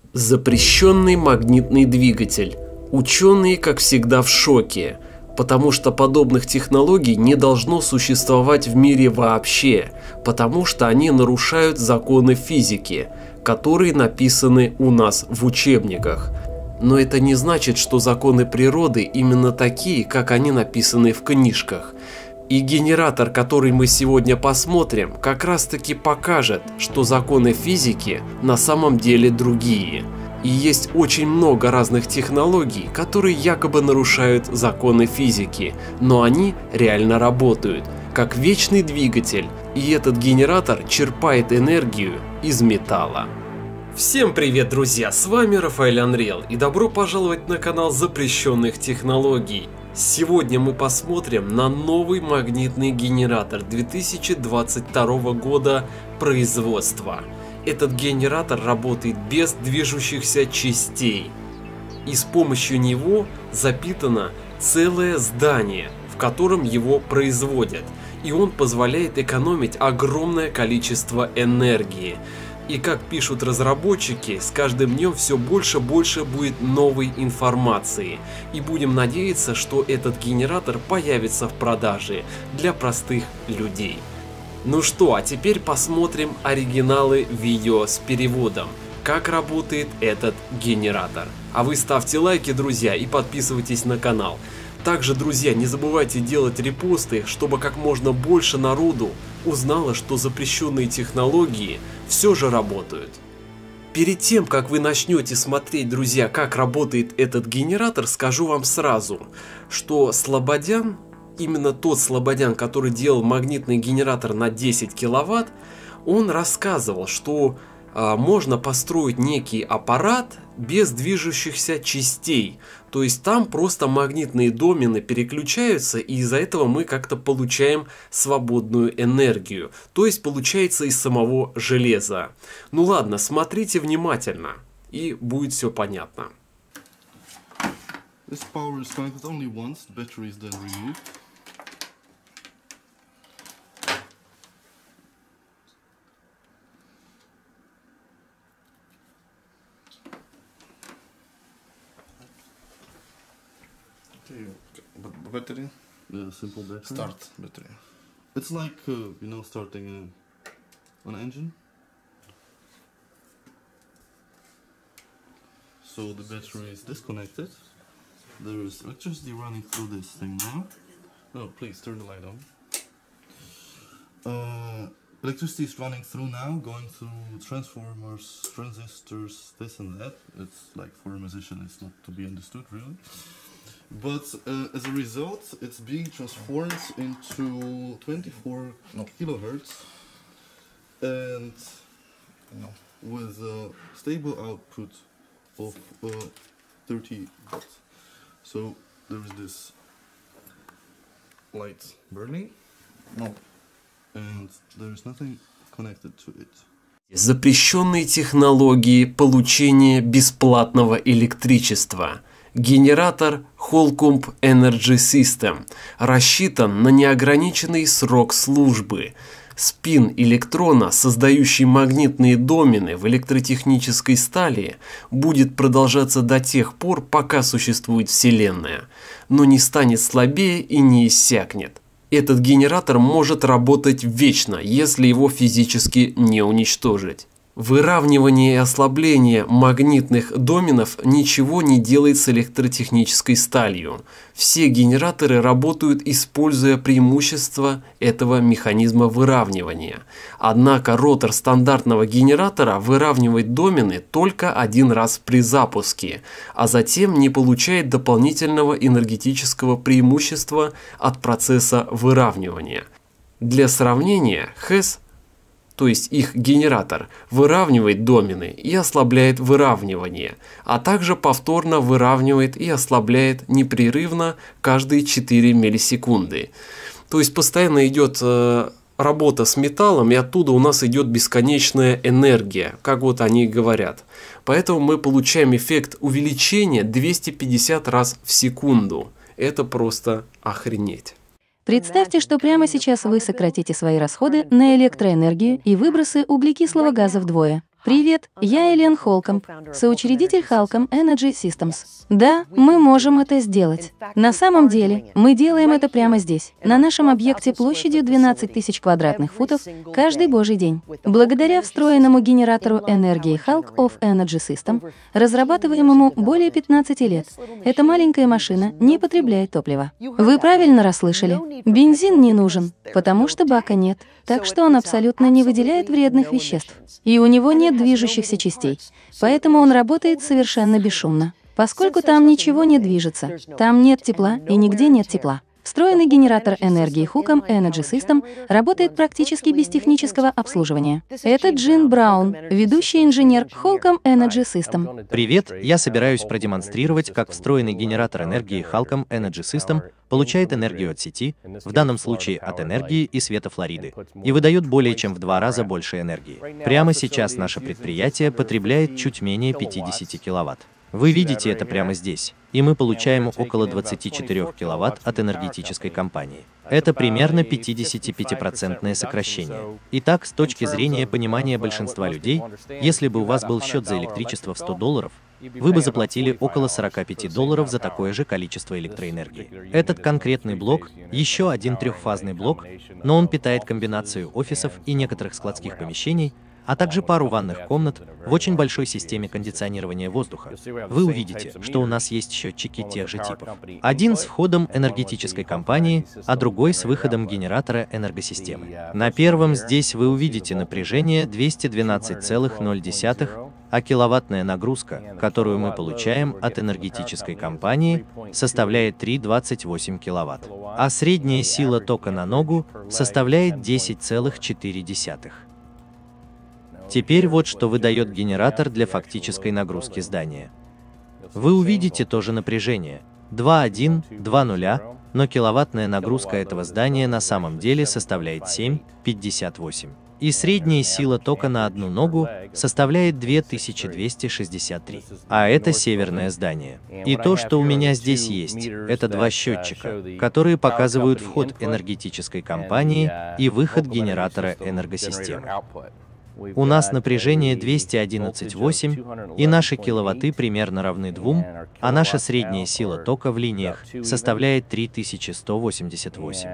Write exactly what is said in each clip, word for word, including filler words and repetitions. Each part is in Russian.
Запрещенный магнитный двигатель. Ученые, как всегда, в шоке, потому что подобных технологий не должно существовать в мире вообще, потому что они нарушают законы физики, которые написаны у нас в учебниках. Но это не значит, что законы природы именно такие, как они написаны в книжках. И генератор, который мы сегодня посмотрим, как раз таки покажет, что законы физики на самом деле другие. И есть очень много разных технологий, которые якобы нарушают законы физики, но они реально работают, как вечный двигатель, и этот генератор черпает энергию из металла. Всем привет, друзья, с вами Рафаэль Unreal и добро пожаловать на канал запрещенных технологий. Сегодня мы посмотрим на новый магнитный генератор две тысячи двадцать второго года производства. Этот генератор работает без движущихся частей, и с помощью него запитано целое здание, в котором его производят, и он позволяет экономить огромное количество энергии. И как пишут разработчики, с каждым днем все больше и больше будет новой информации. И будем надеяться, что этот генератор появится в продаже для простых людей. Ну что, а теперь посмотрим оригиналы видео с переводом, как работает этот генератор. А вы ставьте лайки, друзья, и подписывайтесь на канал. Также, друзья, не забывайте делать репосты, чтобы как можно больше народу узнало, что запрещенные технологии все же работают. Перед тем, как вы начнете смотреть, друзья, как работает этот генератор, скажу вам сразу, что Слободян, именно тот Слободян, который делал магнитный генератор на десять киловатт, он рассказывал, что а, можно построить некий аппарат без движущихся частей. То есть там просто магнитные домены переключаются, и из-за этого мы как-то получаем свободную энергию. То есть получается из самого железа. Ну ладно, смотрите внимательно, и будет все понятно. This power is connected only once, the battery is then removed. But battery? Yeah, simple battery. Start battery. It's like, uh, you know, starting a, an engine. So the battery is disconnected. There is electricity running through this thing now. Oh, please turn the light on. Uh, electricity is running through now, going through transformers, transistors, this and that. It's like for a musician, it's not to be understood really. But uh, as a result, it's being transformed into twenty-four no. kilohertz, and no. with a stable output of uh, thirty watts. So there is this light burning, no. and there is nothing connected to it. Запрещенные технологии получения бесплатного электричества. Генератор Holcomb Energy System рассчитан на неограниченный срок службы. Спин электрона, создающий магнитные домены в электротехнической стали, будет продолжаться до тех пор, пока существует Вселенная, но не станет слабее и не иссякнет. Этот генератор может работать вечно, если его физически не уничтожить. Выравнивание и ослабление магнитных доменов ничего не делает с электротехнической сталью. Все генераторы работают, используя преимущества этого механизма выравнивания. Однако ротор стандартного генератора выравнивает домены только один раз при запуске, а затем не получает дополнительного энергетического преимущества от процесса выравнивания. Для сравнения, хэс, то есть их генератор, выравнивает домены и ослабляет выравнивание, а также повторно выравнивает и ослабляет непрерывно каждые четыре миллисекунды. То есть постоянно идет э, работа с металлом, и оттуда у нас идет бесконечная энергия, как вот они говорят. Поэтому мы получаем эффект увеличения двести пятьдесят раз в секунду. Это просто охренеть. Представьте, что прямо сейчас вы сократите свои расходы на электроэнергию и выбросы углекислого газа вдвое. Привет, я Элен Холкомб, соучредитель Holcomb Energy Systems. Да, мы можем это сделать. На самом деле, мы делаем это прямо здесь, на нашем объекте площадью двенадцать тысяч квадратных футов, каждый божий день. Благодаря встроенному генератору энергии Holcomb of Energy System, разрабатываемому более пятнадцати лет, эта маленькая машина не потребляет топлива. Вы правильно расслышали. Бензин не нужен, потому что бака нет, так что он абсолютно не выделяет вредных веществ. И у него нет движущихся частей, поэтому он работает совершенно бесшумно. Поскольку там ничего не движется, там нет тепла и нигде нет тепла. Встроенный генератор энергии Holcomb Energy System работает практически без технического обслуживания. Это Джин Браун, ведущий инженер Holcomb Energy System. Привет, я собираюсь продемонстрировать, как встроенный генератор энергии Holcomb Energy System получает энергию от сети, в данном случае от энергии и света Флориды, и выдает более чем в два раза больше энергии. Прямо сейчас наше предприятие потребляет чуть менее пятидесяти киловатт. Вы видите это прямо здесь, и мы получаем около двадцати четырёх киловатт от энергетической компании. Это примерно пятидесятипятипроцентное сокращение. Итак, с точки зрения понимания большинства людей, если бы у вас был счет за электричество в сто долларов, вы бы заплатили около сорока пяти долларов за такое же количество электроэнергии. Этот конкретный блок – еще один трехфазный блок, но он питает комбинацию офисов и некоторых складских помещений, а также пару ванных комнат в очень большой системе кондиционирования воздуха. Вы увидите, что у нас есть счетчики тех же типов. Один с входом энергетической компании, а другой с выходом генератора энергосистемы. На первом здесь вы увидите напряжение двести двенадцать целых ноль десятых, а киловаттная нагрузка, которую мы получаем от энергетической компании, составляет три целых двадцать восемь киловатт, а средняя сила тока на ногу составляет десять целых четыре десятых. Теперь вот что выдает генератор для фактической нагрузки здания. Вы увидите то же напряжение – два один, два ноль, но киловаттная нагрузка этого здания на самом деле составляет семь целых пятьдесят восемь. И средняя сила тока на одну ногу составляет две тысячи двести шестьдесят три. А это северное здание. И то, что у меня здесь есть, это два счетчика, которые показывают вход энергетической компании и выход генератора энергосистемы. У нас напряжение двести одиннадцать целых восемь десятых, и наши киловатты примерно равны двум, а наша средняя сила тока в линиях составляет три тысячи сто восемьдесят восемь.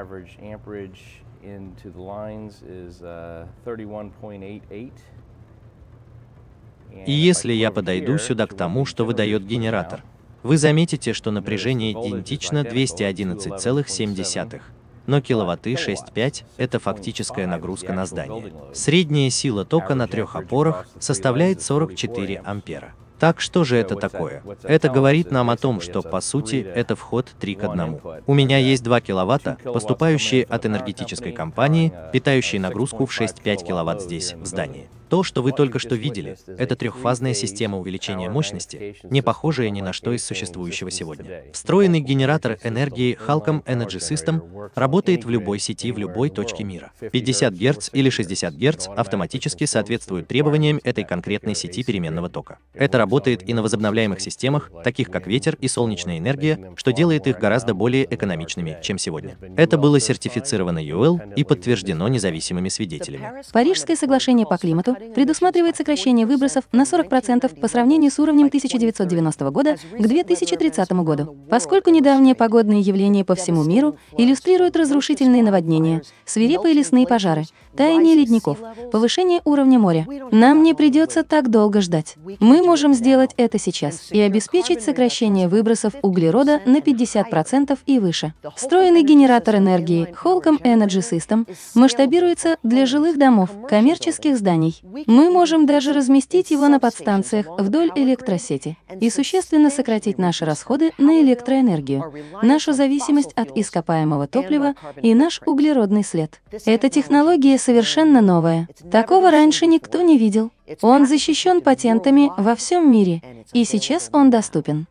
И если я подойду сюда к тому, что выдает генератор, вы заметите, что напряжение идентично двести одиннадцать целых семь десятых. Но киловатты шесть целых пять – это фактическая нагрузка на здание. Средняя сила тока на трех опорах составляет сорок четыре ампера. Так что же это такое? Это говорит нам о том, что, по сути, это вход три к одному. У меня есть два киловатта, поступающие от энергетической компании, питающие нагрузку в шесть целых пять киловатт здесь, в здании. То, что вы только что видели, это трехфазная система увеличения мощности, не похожая ни на что из существующего сегодня. Встроенный генератор энергии Holcomb Energy System работает в любой сети в любой точке мира. пятьдесят герц или шестьдесят герц автоматически соответствуют требованиям этой конкретной сети переменного тока. Это работает и на возобновляемых системах, таких как ветер и солнечная энергия, что делает их гораздо более экономичными, чем сегодня. Это было сертифицировано ю эл и подтверждено независимыми свидетелями. Парижское соглашение по климату предусматривает сокращение выбросов на сорок процентов по сравнению с уровнем тысяча девятьсот девяностого года к две тысячи тридцатому году. Поскольку недавние погодные явления по всему миру иллюстрируют разрушительные наводнения, свирепые лесные пожары, таяние ледников, повышение уровня моря, нам не придется так долго ждать. Мы можем сделать это сейчас и обеспечить сокращение выбросов углерода на пятьдесят процентов и выше. Встроенный генератор энергии Holcomb Energy System масштабируется для жилых домов, коммерческих зданий. Мы можем даже разместить его на подстанциях вдоль электросети и существенно сократить наши расходы на электроэнергию, нашу зависимость от ископаемого топлива и наш углеродный след. Эта технология совершенно новая. Такого раньше никто не видел. Он защищен патентами во всем мире, и сейчас он доступен.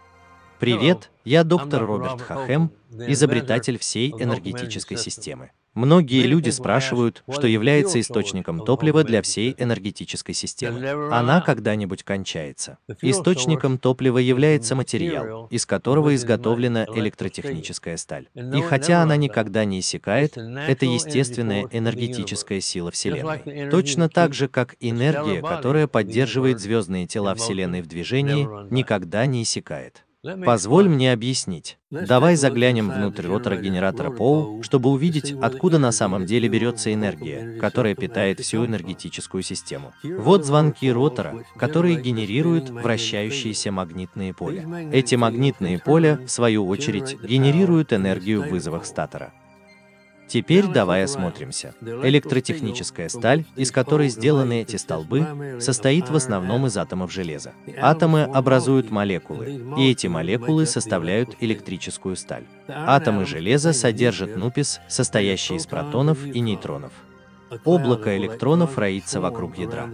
Привет, я доктор Роберт Хахем, изобретатель всей энергетической системы. Многие люди спрашивают, что является источником топлива для всей энергетической системы. Она когда-нибудь кончается. Источником топлива является материал, из которого изготовлена электротехническая сталь. И хотя она никогда не иссякает, это естественная энергетическая сила Вселенной. Точно так же, как энергия, которая поддерживает звездные тела Вселенной в движении, никогда не иссякает. Позволь мне объяснить. Давай заглянем внутрь ротора генератора Поу, чтобы увидеть, откуда на самом деле берется энергия, которая питает всю энергетическую систему. Вот звонки ротора, которые генерируют вращающиеся магнитные поля. Эти магнитные поля, в свою очередь, генерируют энергию в вызовах статора. Теперь давай осмотримся. Электротехническая сталь, из которой сделаны эти столбы, состоит в основном из атомов железа. Атомы образуют молекулы, и эти молекулы составляют электрическую сталь. Атомы железа содержат нупис, состоящий из протонов и нейтронов. Облако электронов роится вокруг ядра.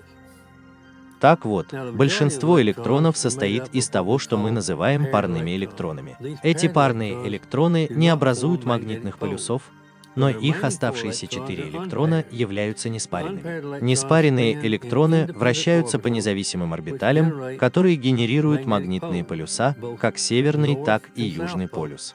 Так вот, большинство электронов состоит из того, что мы называем парными электронами. Эти парные электроны не образуют магнитных полюсов, но их оставшиеся четыре электрона являются неспаренными. Неспаренные электроны вращаются по независимым орбиталям, которые генерируют магнитные полюса, как северный, так и южный полюс.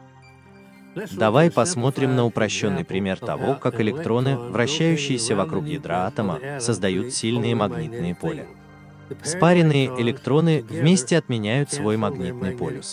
Давай посмотрим на упрощенный пример того, как электроны, вращающиеся вокруг ядра атома, создают сильные магнитные поля. Спаренные электроны вместе отменяют свой магнитный полюс.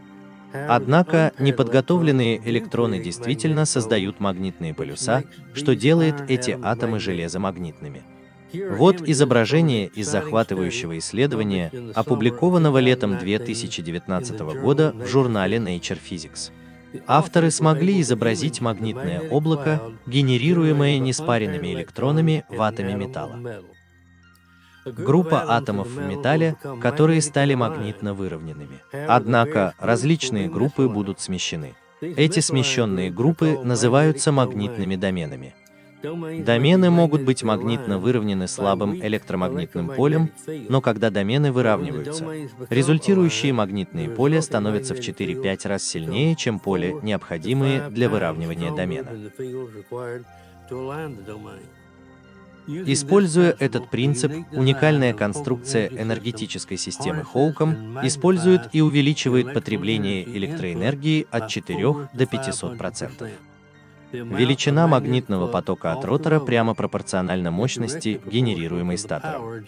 Однако неподготовленные электроны действительно создают магнитные полюса, что делает эти атомы железа магнитными. Вот изображение из захватывающего исследования, опубликованного летом две тысячи девятнадцатого года в журнале Nature Physics. Авторы смогли изобразить магнитное облако, генерируемое неспаренными электронами в атоме металла. Группа атомов в металле, которые стали магнитно выровненными. Однако различные группы будут смещены. Эти смещенные группы называются магнитными доменами. Домены могут быть магнитно выровнены слабым электромагнитным полем, но когда домены выравниваются, результирующие магнитные поля становятся в четыре-пять раз сильнее, чем поля, необходимые для выравнивания домена. Используя этот принцип, уникальная конструкция энергетической системы Хоуком использует и увеличивает потребление электроэнергии от четырёх до пятисот процентов. Величина магнитного потока от ротора прямо пропорциональна мощности, генерируемой статором.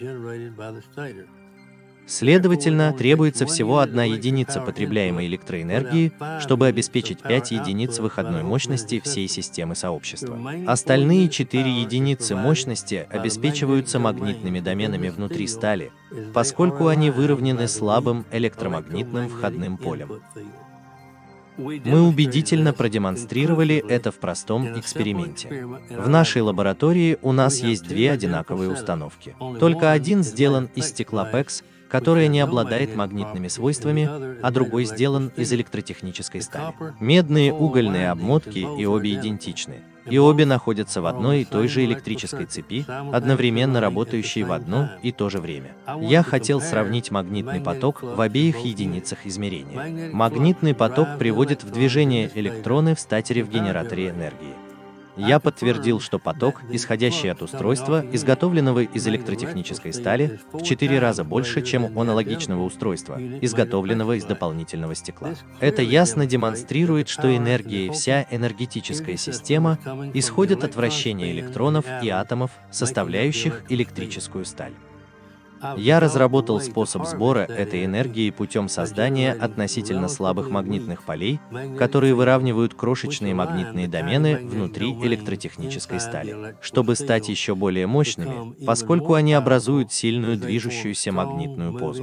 Следовательно, требуется всего одна единица потребляемой электроэнергии, чтобы обеспечить пять единиц выходной мощности всей системы сообщества. Остальные четыре единицы мощности обеспечиваются магнитными доменами внутри стали, поскольку они выровнены слабым электромагнитным входным полем. Мы убедительно продемонстрировали это в простом эксперименте. В нашей лаборатории у нас есть две одинаковые установки. Только один сделан из стекла пэкс, которое не обладает магнитными свойствами, а другой сделан из электротехнической стали. Медные угольные обмотки и обе идентичны. И обе находятся в одной и той же электрической цепи, одновременно работающей в одно и то же время. Я хотел сравнить магнитный поток в обеих единицах измерения. Магнитный поток приводит в движение электроны в статоре в генераторе энергии. Я подтвердил, что поток, исходящий от устройства, изготовленного из электротехнической стали, в четыре раза больше, чем у аналогичного устройства, изготовленного из дополнительного стекла. Это ясно демонстрирует, что энергия и вся энергетическая система исходят от вращения электронов и атомов, составляющих электрическую сталь. Я разработал способ сбора этой энергии путем создания относительно слабых магнитных полей, которые выравнивают крошечные магнитные домены внутри электротехнической стали, чтобы стать еще более мощными, поскольку они образуют сильную движущуюся магнитную позу.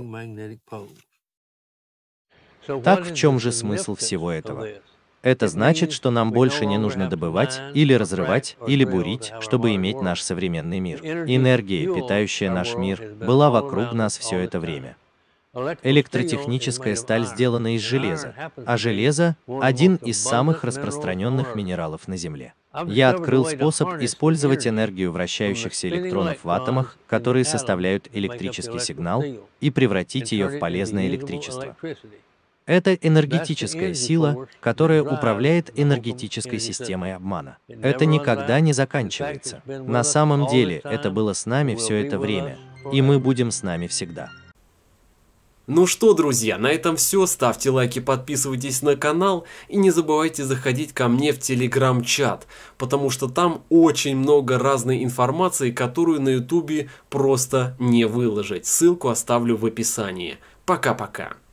Так в чем же смысл всего этого? Это значит, что нам больше не нужно добывать, или разрывать, или бурить, чтобы иметь наш современный мир. Энергия, питающая наш мир, была вокруг нас все это время. Электротехническая сталь сделана из железа, а железо – один из самых распространенных минералов на Земле. Я открыл способ использовать энергию вращающихся электронов в атомах, которые составляют электрический сигнал, и превратить ее в полезное электричество. Это энергетическая сила, которая управляет энергетической системой обмана. Это никогда не заканчивается. На самом деле, это было с нами все это время, и мы будем с нами всегда. Ну что, друзья, на этом все. Ставьте лайки, подписывайтесь на канал и не забывайте заходить ко мне в телеграм-чат, потому что там очень много разной информации, которую на ютубе просто не выложить. Ссылку оставлю в описании. Пока-пока.